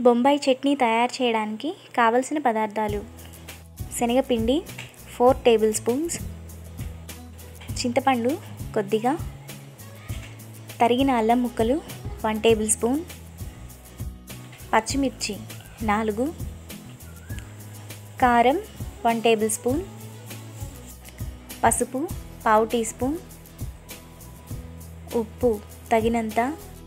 బొంబాయి చట్నీ తయారు చేయడానికి కావలసిన పదార్థాలు: శనగపిండి 4 టేబుల్ స్పూన్స్, చింతపండు కొద్దిగా, తరిగిన అల్లం ముక్కలు 1 టేబుల్ స్పూన్, పచ్చిమిర్చి 4, కారం 1 టేబుల్ స్పూన్, పసుపు 1/2 టీ స్పూన్, ఉప్పు తగినంత,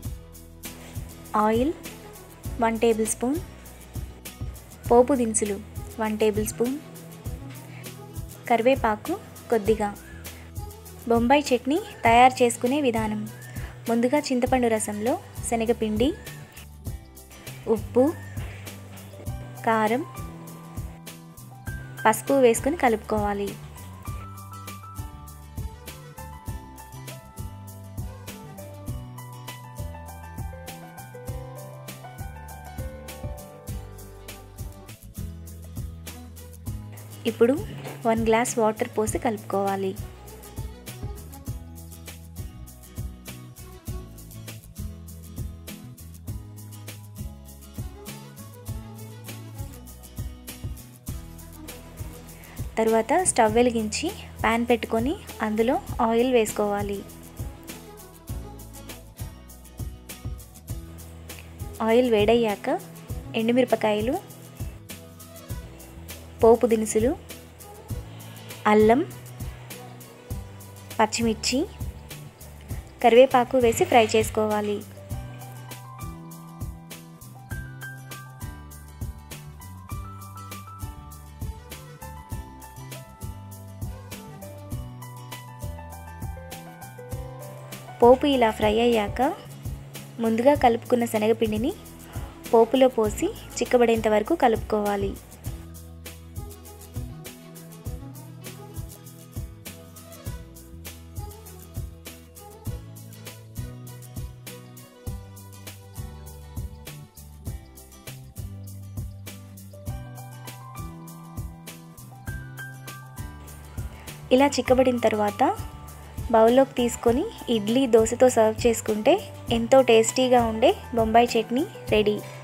ఆయిల్ 1 టేబుల్ స్పూన్, పోపు దినుసులు 1 టేబుల్ స్పూన్, కరివేపాకు కొద్దిగా. బొంబాయి చట్నీ తయారు చేసుకునే విధానం: ముందుగా చింతపండు రసంలో శనగపిండి, ఉప్పు, కారం, పసుపు వేసుకొని కలుపుకోవాలి. ఇప్పుడు 1 గ్లాస్ వాటర్ పోసి కలుపుకోవాలి. తరువాత స్టవ్ వెలిగించి పాన్ పెట్టుకొని అందులో ఆయిల్ వేసుకోవాలి. ఆయిల్ వేడయ్యాక ఎండుమిరపకాయలు, పోపు దినుసులు, అల్లం, పచ్చిమిర్చి, కరివేపాకు వేసి ఫ్రై చేసుకోవాలి. పోపు ఇలా ఫ్రై అయ్యాక ముందుగా కలుపుకున్న శనగపిండిని పోపులో పోసి చిక్కబడేంత వరకు కలుపుకోవాలి. ఇలా చిక్కబడిన తర్వాత బౌల్లోకి తీసుకొని ఇడ్లీ, దోశతో సర్వ్ చేసుకుంటే ఎంతో టేస్టీగా ఉండే బొంబాయి చట్నీ రెడీ.